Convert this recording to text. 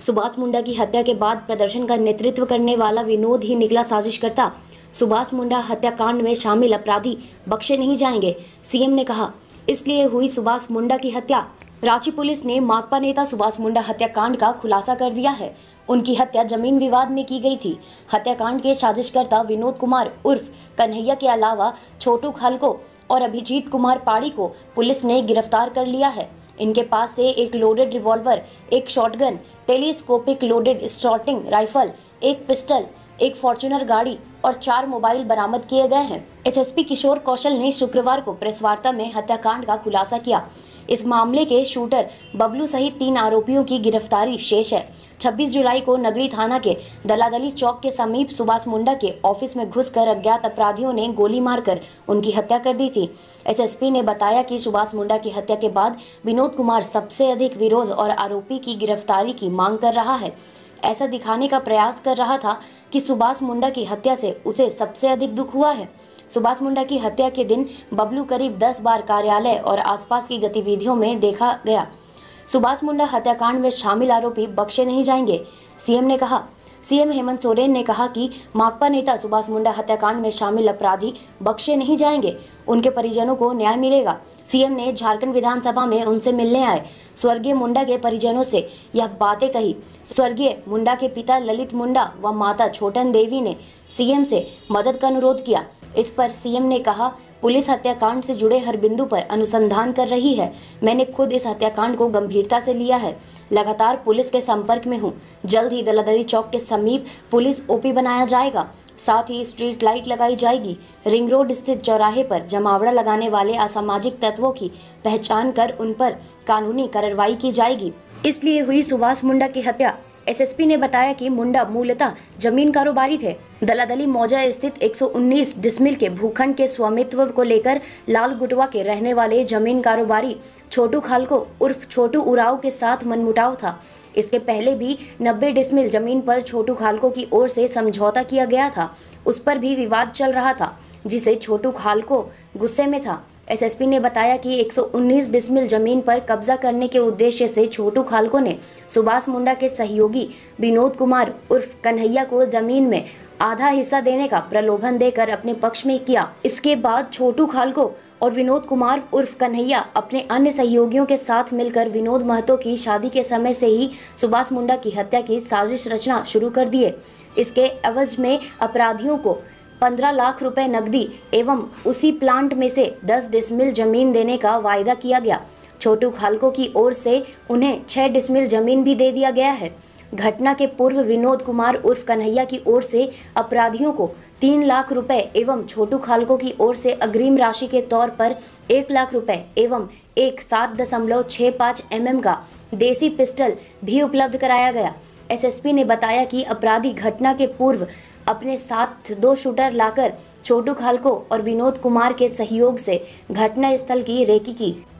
सुभाष मुंडा की हत्या के बाद प्रदर्शन का नेतृत्व करने वाला विनोद ही निकला साजिशकर्ता। सुभाष मुंडा हत्याकांड में शामिल अपराधी बख्शे नहीं जाएंगे, सीएम ने कहा। इसलिए हुई सुभाष मुंडा की हत्या। रांची पुलिस ने माकपा नेता सुभाष मुंडा हत्याकांड का खुलासा कर दिया है। उनकी हत्या जमीन विवाद में की गई थी। हत्याकांड के साजिशकर्ता विनोद कुमार उर्फ कन्हैया के अलावा छोटू खालको और अभिजीत कुमार पाड़ी को पुलिस ने गिरफ्तार कर लिया है। इनके पास से एक लोडेड रिवॉल्वर, एक shotgun, telescopic loaded starting rifle, एक पिस्टल, एक फॉर्च्यूनर गाड़ी और 4 मोबाइल बरामद किए गए हैं। एसएसपी किशोर कौशल ने शुक्रवार को प्रेस वार्ता में हत्याकांड का खुलासा किया। इस मामले के शूटर बबलू सहित 3 आरोपियों की गिरफ्तारी शेष है। 26 जुलाई को नगरी थाना के दलादली चौक के समीप सुभाष मुंडा के ऑफिस में घुसकर अज्ञात अपराधियों ने गोली मारकर उनकी हत्या कर दी थी। एसएसपी ने बताया कि सुभाष मुंडा की हत्या के बाद विनोद कुमार सबसे अधिक विरोध और आरोपी की गिरफ्तारी की मांग कर रहा है। ऐसा दिखाने का प्रयास कर रहा था कि सुभाष मुंडा की हत्या से उसे सबसे अधिक दुख हुआ है। सुभाष मुंडा की हत्या के दिन बबलू करीब 10 बार कार्यालय और आसपास की गतिविधियों में देखा गया। सुभाष मुंडा हत्याकांड में शामिल आरोपी बख्शे नहीं जाएंगे, सीएम ने कहा। सीएम हेमंत सोरेन ने कहा कि माकपा नेता सुभाष मुंडा हत्याकांड में शामिल अपराधी बख्शे नहीं जाएंगे, उनके परिजनों को न्याय मिलेगा। सीएम ने झारखंड विधानसभा में उनसे मिलने आए स्वर्गीय मुंडा के परिजनों से यह बातें कही। स्वर्गीय मुंडा के पिता ललित मुंडा व माता छोटन देवी ने सीएम से मदद का अनुरोध किया। इस पर सीएम ने कहा, पुलिस हत्याकांड से जुड़े हर बिंदु पर अनुसंधान कर रही है। मैंने खुद इस हत्याकांड को गंभीरता से लिया है। लगातार पुलिस के संपर्क में हूं। जल्द ही दलादली चौक के समीप पुलिस ओपी बनाया जाएगा। साथ ही स्ट्रीट लाइट लगाई जाएगी। रिंग रोड स्थित चौराहे पर जमावड़ा लगाने वाले असामाजिक तत्वों की पहचान कर उन पर कानूनी कार्रवाई की जाएगी। इसलिए हुई सुभाष मुंडा की हत्या। एसएसपी ने बताया कि मुंडा मूलतः जमीन कारोबारी थे। दलादली मौजा स्थित 119 डिसमिल के भूखंड के स्वामित्व को लेकर लाल गुटवा के रहने वाले जमीन कारोबारी छोटू खालको उर्फ छोटू उराव के साथ मनमुटाव था। इसके पहले भी 90 डिसमिल जमीन पर छोटू खालको की ओर से समझौता किया गया था। उस पर भी विवाद चल रहा था, जिसे छोटू खालको गुस्से में था। एसएसपी ने बताया कि 119 डिसमिल जमीन पर कब्जा करने के उद्देश्य से छोटू खालको ने सुभाष मुंडा के सहयोगी विनोद कुमार उर्फ कन्हैया को जमीन में आधा हिस्सा देने का प्रलोभन देकर अपने पक्ष में किया। इसके बाद छोटू खालको और विनोद कुमार उर्फ कन्हैया अपने अन्य सहयोगियों के साथ मिलकर विनोद महतो की शादी के समय से ही सुभाष मुंडा की हत्या की साजिश रचना शुरू कर दिए। इसके एवज में अपराधियों को 15 लाख रुपए नकदी एवं उसी प्लांट में से 10 डिसमिल जमीन देने का वायदा किया गया। छोटू खालको की ओर से उन्हें 6 डिसमिल जमीन भी दे दिया गया है। घटना के पूर्व विनोद कुमार उर्फ कन्हैया की ओर से अपराधियों को 3 लाख रुपए एवं छोटू खालको की ओर से अग्रिम राशि के तौर पर 1 लाख रुपए एवं एक 7.65 mm का देसी पिस्टल भी उपलब्ध कराया गया। एसएसपी ने बताया कि अपराधी घटना के पूर्व अपने साथ 2 शूटर लाकर छोटू खालको और विनोद कुमार के सहयोग से घटना स्थल की रेकी की।